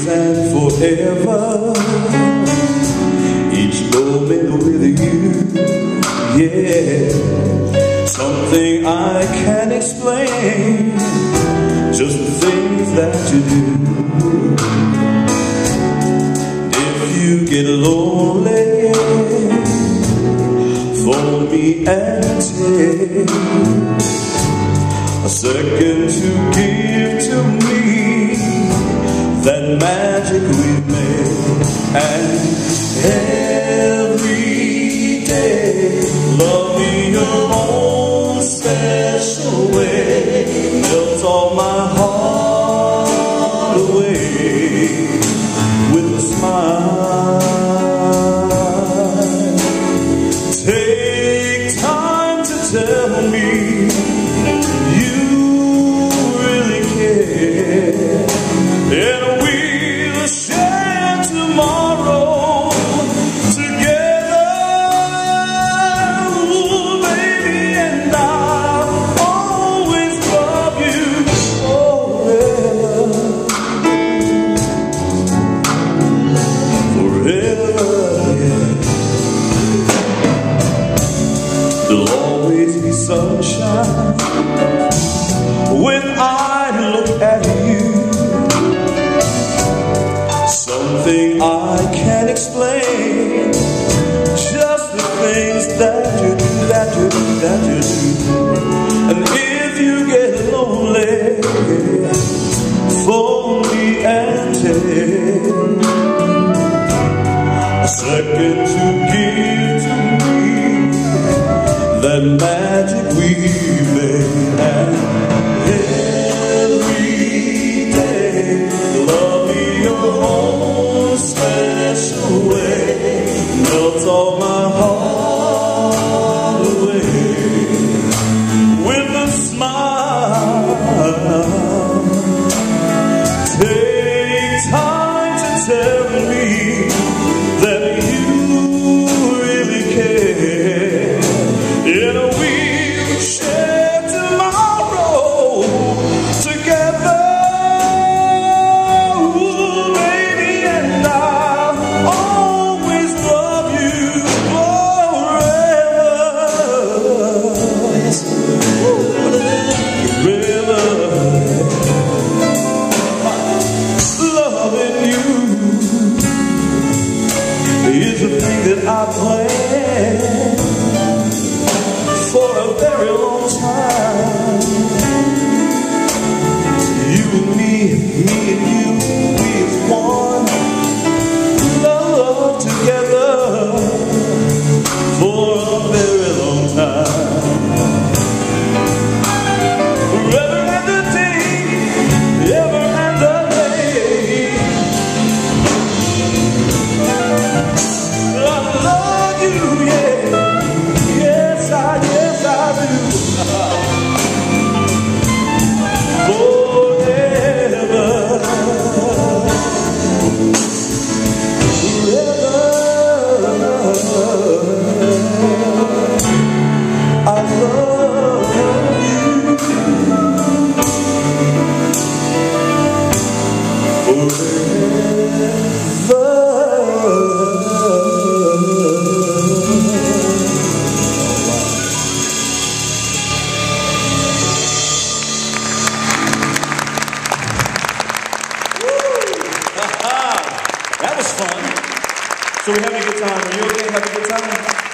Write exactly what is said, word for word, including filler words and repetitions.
and forever, each moment with you, yeah. Something I can't explain, just the things that you do. If you get lonely, phone me and take a second to give to me that magic we've made. And every day, love me your own special way, melts all my heart away with a smile. Take time to tell me you really care, and we'll share tomorrow together. Ooh, baby, and I'll always love you forever, forever, yeah. There'll always be sunshine when I look at you. Something I can't explain, just the things that you do, that you do, that you do. And if you get lonely, phone me and take a second to give to me that magic we made. And every day, love me your own special way, melts all my heart away with a smile. Take time to tell me that you really care, and we'll share tomorrow together. Ooh, baby, and I'll always love you forever, forever. Loving you is the thing that I planned for a very long time. You and me, me and you, we as one, love together for a very long time. Forever and a day, ever and a day. I love you, yeah. Yes, I, yes, I do. Forever, forever, I love you. That was fun. So we having a good time. Are you okay? Having a good time?